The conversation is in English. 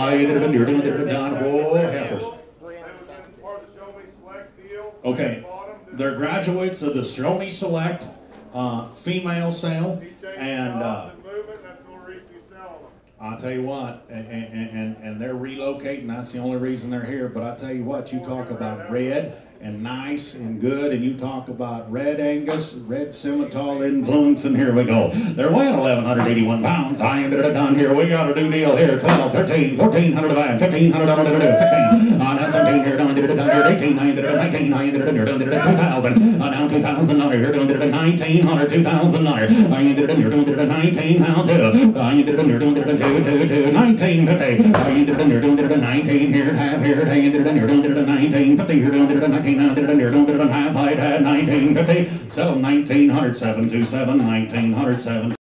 I did it. You're doing it down. Whoa, heifers. Okay, they're graduates of the Show Me Select female sale, and I'll tell you what, and they're relocating. That's the only reason they're here. But I tell you what, you talk about red and nice and good, and you talk about red Angus, red Simmental influence, and here we go. They're weighing 1,181 pounds. I ended it done here. We got a new deal here. 12, 13, 1,400 to buy, 1,500 to do, 16. Now 17 here, done, did it done here, 18, I ended it, 19, I ended it, you're done, did it, 2,000. Now 2,000, now you're doing it, 1,900, 2,000, now I ended it, you're doing it, 19, now 2. I ended it, you're doing it, 2, 1950. I ended it, you're doing it, 19 here, half here, I ended it, you're doing it, 1950, you're doing it, 19. Now did it, you're doing it, half height, had 1950. Sell 1907, 27, 1907.